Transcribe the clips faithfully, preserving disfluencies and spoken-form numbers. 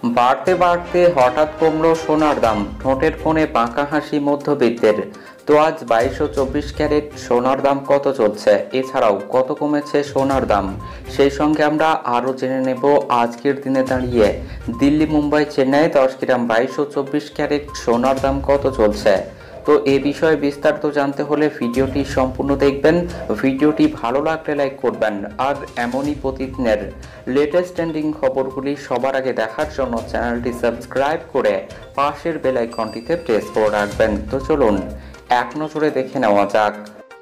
বাড়তে বাড়তে হঠাৎ কমলো সোনার দাম, ঠোঁটের কোণে বাঁকা হাসি মধ্যবিত্তের। তো আজ বাইশ ও চব্বিশ ক্যারেট সোনার দাম কত চলছে, এছাড়াও কত কমেছে সোনার দাম, সেই সঙ্গে আমরা আরও জেনে নেব আজকের দিনে দাঁড়িয়ে দিল্লি, মুম্বাই, চেন্নাই দশ গ্রাম বাইশ ও চব্বিশ ক্যারেট সোনার দাম কত চলছে। তো এ বিষয়ে বিস্তারিত জানতে হলে ভিডিওটি সম্পূর্ণ দেখবেন। ভিডিওটি ভালো লাগলে লাইক করবেন, আর এমনই প্রতিদিনের লেটেস্ট ট্রেন্ডিং খবরগুলি সবার আগে দেখার জন্য চ্যানেলটি সাবস্ক্রাইব করে পাশের বেল আইকনটিতে প্রেস করে রাখবেন। তো চলুন এক নজরে দেখে নেওয়া যাক।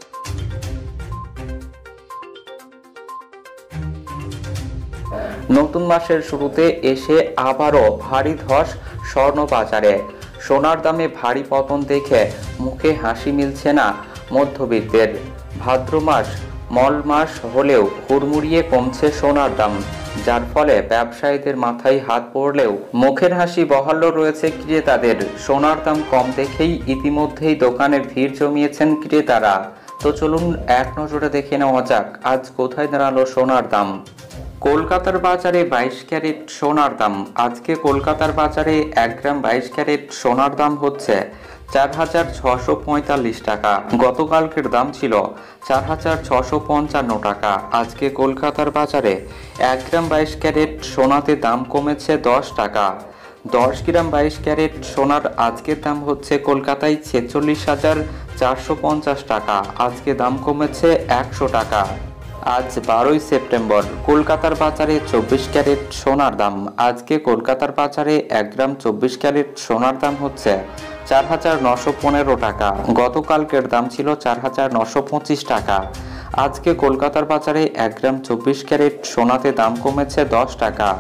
নতুন মাসের শুরুতে এসে আবারও ভারী ধস স্বর্ণ বাজারে। সোনার দামে ভারী পতন দেখে মুখে হাসি মিলছে না মধ্যবিত্তের। ভাদ্র মাস মল মাস হলেও হুড়মুড়িয়ে কমছে সোনার দাম, যার ফলে ব্যবসায়ীদের মাথায় হাত পড়লেও মুখের হাসি বহাল রয়েছে ক্রেতাদের। সোনার দাম কম দেখেই ইতিমধ্যেই দোকানে ভিড় জমিয়েছেন ক্রেতারা। তো চলুন এক নজরে দেখে নেওয়া যাক আজ কোথায় দাঁড়ালো সোনার দাম। কলকাতার বাজারে বাইশ ক্যারেট সোনার দাম। আজকে কলকাতার বাজারে এক গ্রাম বাইশ ক্যারেট সোনার দাম হচ্ছে চার হাজার ছশো পঁয়তাল্লিশ টাকা। গতকালকের দাম ছিল চার হাজার ছশো পঞ্চান্ন টাকা। আজকে কলকাতার বাজারে এক গ্রাম বাইশ ক্যারেট সোনাতে দাম কমেছে দশ টাকা। দশ গ্রাম বাইশ ক্যারেট সোনার আজকের দাম হচ্ছে কলকাতায় ছেচল্লিশ হাজার চারশো পঞ্চাশ টাকা। আজকে দাম কমেছে একশো টাকা। আজ বারোই সেপ্টেম্বর কলকাতার বাজারে চব্বিশ ক্যারেট সোনার দাম। আজকে কলকাতার বাজারে এক গ্রাম চব্বিশ ক্যারেট সোনার দাম হচ্ছে চার হাজার নশো পনেরো টাকা। গতকালকের দাম ছিল চার হাজার নশো পঁচিশ টাকা। আজকে কলকাতার বাজারে এক গ্রাম চব্বিশ ক্যারেট সোনাতে দাম কমেছে দশ টাকা।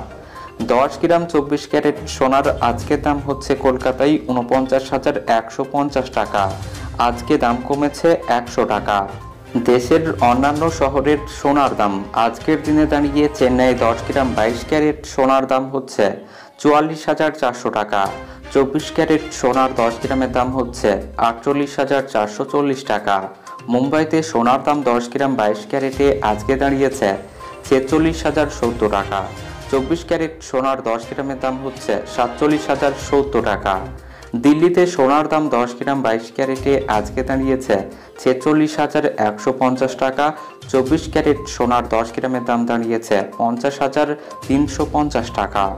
দশ গ্রাম চব্বিশ ক্যারেট সোনার আজকের দাম হচ্ছে কলকাতায় উনপঞ্চাশ হাজার একশো পঞ্চাশ টাকা। আজকে দাম কমেছে একশো টাকা। দেশের অন্যান্য শহরের সোনার দাম। আজকের দিনে দাঁড়িয়ে চেন্নাই দশ গ্রাম বাইশ ক্যারেট সোনার দাম হচ্ছে চুয়াল্লিশ হাজার চারশো টাকা। চব্বিশ ক্যারেট সোনার দশ গ্রামের দাম হচ্ছে আটচল্লিশ হাজার চারশো চল্লিশ টাকা। মুম্বাইতে সোনার দাম দশ গ্রাম বাইশ ক্যারেটে আজকে দাঁড়িয়েছে ছেচল্লিশ হাজার সত্তর টাকা। চব্বিশ ক্যারেট সোনার দশ গ্রামের দাম হচ্ছে সাতচল্লিশ হাজার সত্তর টাকা। দিল্লিতে সোনার দাম দশ গ্রাম বাইশ ক্যারেটে আজকে দাঁড়িয়েছে ছেচল্লিশ হাজার একশো পঞ্চাশ টাকা। চব্বিশ ক্যারেট সোনার দশ গ্রামের দাম দাঁড়িয়েছে পঞ্চাশ হাজার তিনশো পঞ্চাশ টাকা।